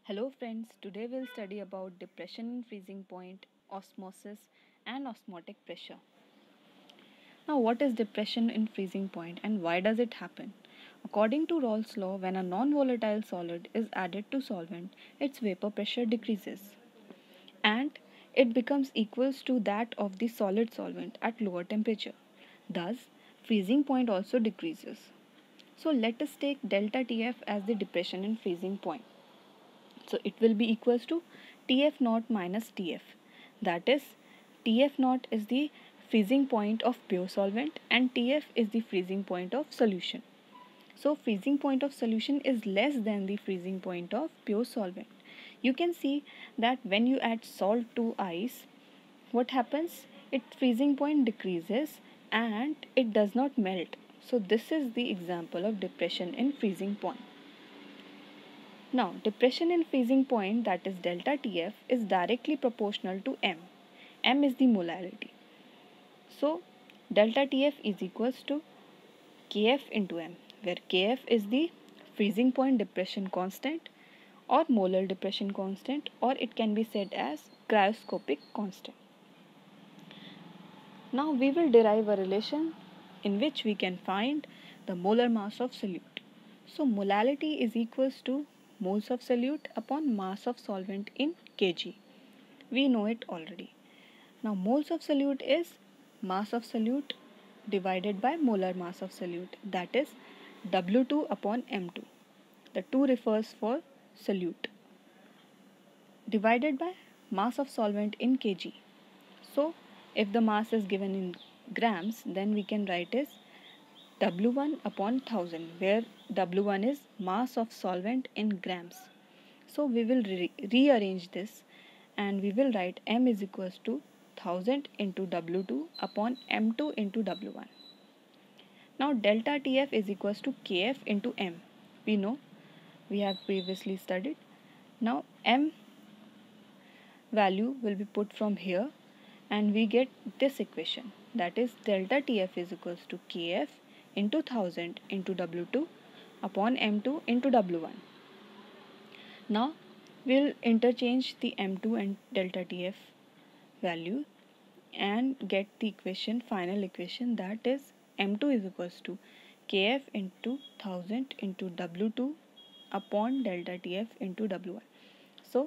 Hello friends, today we'll study about depression in freezing point, osmosis and osmotic pressure. Now what is depression in freezing point and why does it happen? According to Rawls law, when a non-volatile solid is added to solvent, its vapor pressure decreases and it becomes equals to that of the solid solvent at lower temperature. Thus, freezing point also decreases. So let us take delta Tf as the depression in freezing point. So it will be equals to Tf naught minus Tf. That is, Tf naught is the freezing point of pure solvent and Tf is the freezing point of solution. So freezing point of solution is less than the freezing point of pure solvent. You can see that when you add salt to ice, what happens? Its freezing point decreases and it does not melt. So this is the example of depression in freezing point. Now, depression in freezing point, that is delta Tf, is directly proportional to m. M is the molarity. So, delta Tf is equals to Kf into m, where Kf is the freezing point depression constant or molar depression constant, or it can be said as cryoscopic constant. Now, we will derive a relation in which we can find the molar mass of solute. So, molality is equals to moles of solute upon mass of solvent in kg. We know it already. Now, moles of solute is mass of solute divided by molar mass of solute, that is W2 upon M2. The 2 refers for solute divided by mass of solvent in kg. So, if the mass is given in grams, then we can write as W1 upon 1000, where W1 is mass of solvent in grams. So we will rearrange this and we will write M is equals to 1000 into W2 upon M2 into W1. Now delta Tf is equals to Kf into M. We know, we have previously studied. Now M value will be put from here and we get this equation, that is delta Tf is equals to Kf into 1000 into W2 upon M2 into W1. Now we'll interchange the M2 and delta Tf value and get the equation, final equation, that is M2 is equals to Kf into 1000 into W2 upon delta Tf into W1. So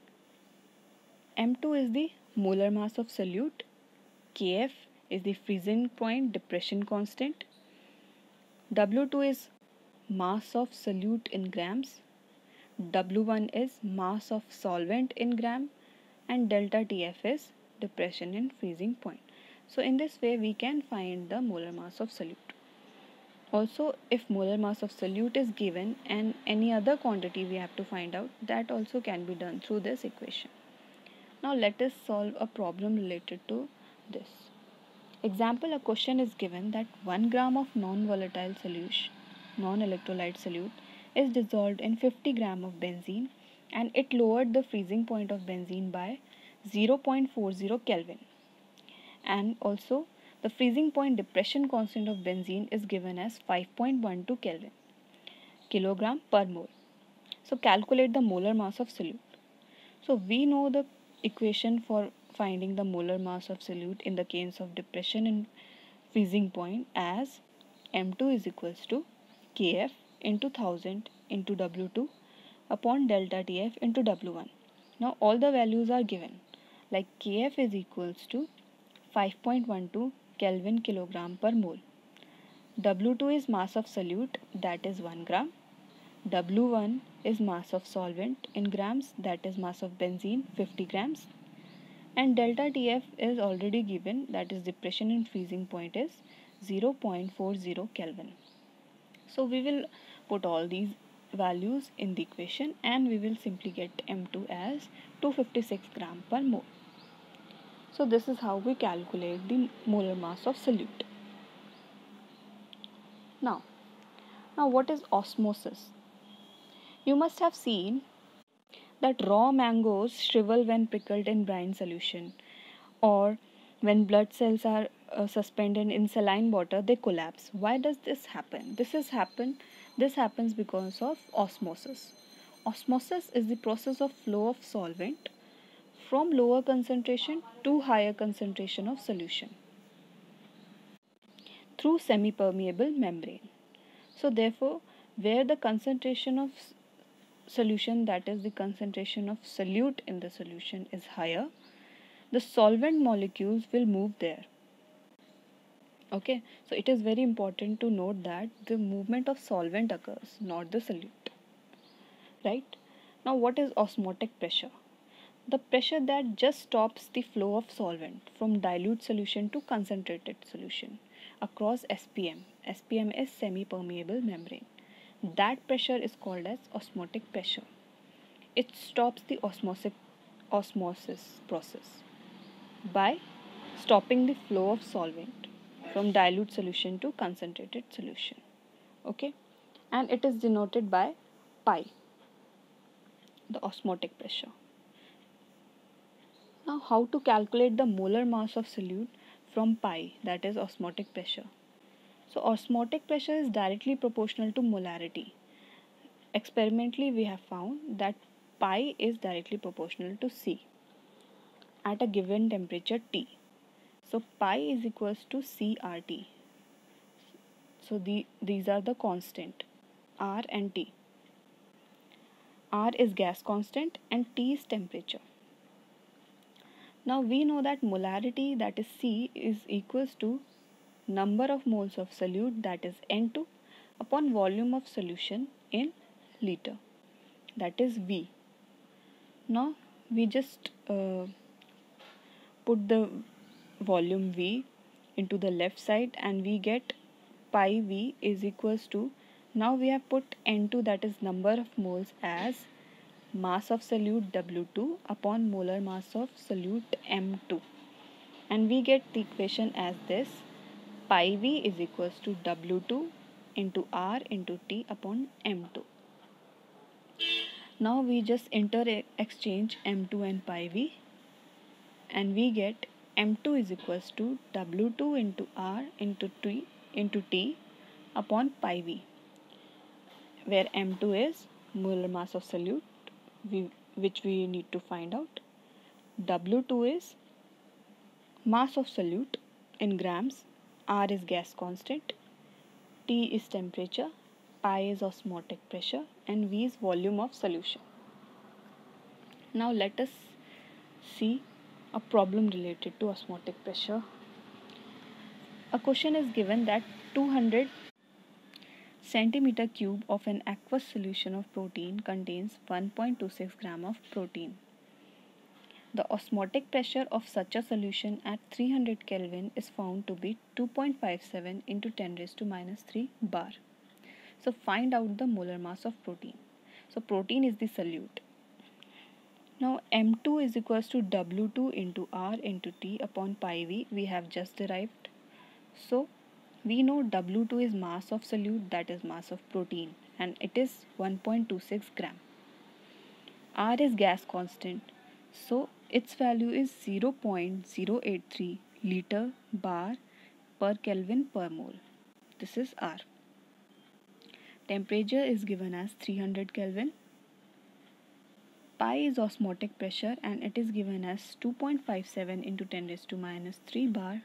M2 is the molar mass of solute, Kf is the freezing point depression constant, W2 is mass of solute in grams, W1 is mass of solvent in gram, and delta Tf is depression in freezing point. So in this way we can find the molar mass of solute. Also, if molar mass of solute is given and any other quantity we have to find out, that also can be done through this equation. Now let us solve a problem related to this. Example, a question is given that 1 gram of non-volatile solution, non-electrolyte solute is dissolved in 50 gram of benzene and it lowered the freezing point of benzene by 0.40 Kelvin. And also the freezing point depression constant of benzene is given as 5.12 Kelvin, kilogram per mole. So calculate the molar mass of solute. So we know the equation for finding the molar mass of solute in the case of depression in freezing point as M2 is equals to Kf into 1000 into W2 upon delta Tf into W1. Now all the values are given, like Kf is equals to 5.12 Kelvin kilogram per mole. W2 is mass of solute, that is 1 gram. W1 is mass of solvent in grams, that is mass of benzene 50 grams. And delta Tf is already given, that is depression in freezing point is 0.40 Kelvin. So we will put all these values in the equation and we will simply get M2 as 256 gram per mole. So this is how we calculate the molar mass of solute. Now what is osmosis? You must have seen that raw mangoes shrivel when pickled in brine solution, or when blood cells are suspended in saline water they collapse. Why does this happen? This happens because of osmosis. Osmosis is the process of flow of solvent from lower concentration to higher concentration of solution through semi-permeable membrane. So therefore, where the concentration of solution, that is the concentration of solute in the solution, is higher, the solvent molecules will move there. Okay, so it is very important to note that the movement of solvent occurs, not the solute. Right? Now, what is osmotic pressure? The pressure that just stops the flow of solvent from dilute solution to concentrated solution across SPM. SPM is semi-permeable membrane. That pressure is called as osmotic pressure. It stops the osmosis process by stopping the flow of solvent from dilute solution to concentrated solution. Okay, and it is denoted by pi, the osmotic pressure. Now, how to calculate the molar mass of solute from pi, that is osmotic pressure? So, osmotic pressure is directly proportional to molarity. Experimentally, we have found that pi is directly proportional to C at a given temperature T. So, pi is equals to CRT. So, these are the constant R and T. R is gas constant and T is temperature. Now we know that molarity, that is C, is equals to number of moles of solute, that is N2, upon volume of solution in liter, that is V. Now we just put the volume V into the left side and we get pi V is equals to, now we have put N2, that is number of moles, as mass of solute W2 upon molar mass of solute M2, and we get the equation as this: pi V is equals to W2 into R into T upon M2. Now we just exchange M2 and pi V and we get M2 is equals to W2 into R into T upon pi V, where M2 is molar mass of solute, which we need to find out. W2 is mass of solute in grams, R is gas constant, T is temperature, pi is osmotic pressure, and V is volume of solution. Now let us see a problem related to osmotic pressure. A question is given that 200 centimeter cube of an aqueous solution of protein contains 1.26 gram of protein. The osmotic pressure of such a solution at 300 Kelvin is found to be 2.57 into 10 raised to minus 3 bar. So find out the molar mass of protein. So protein is the solute. Now M2 is equals to W2 into R into T upon pi V, we have just derived. So we know W2 is mass of solute, that is mass of protein, and it is 1.26 gram. R is gas constant, so its value is 0.083 liter bar per Kelvin per mole. This is R. Temperature is given as 300 Kelvin. Pi is osmotic pressure and it is given as 2.57 into 10 raised to minus 3 bar.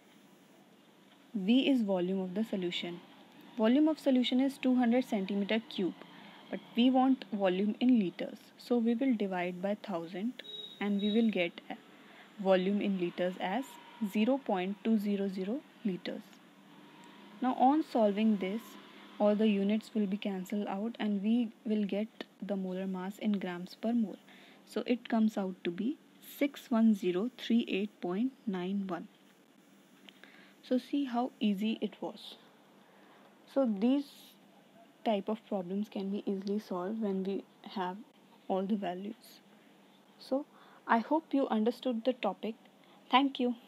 V is volume of the solution. Volume of solution is 200 centimeter cube, but we want volume in liters. So we will divide by 1000 and we will get volume in liters as 0.200 liters. Now on solving this, all the units will be cancelled out and we will get the molar mass in grams per mole. So it comes out to be 61038.91. So see how easy it was. So these type of problems can be easily solved when we have all the values. So I hope you understood the topic. Thank you.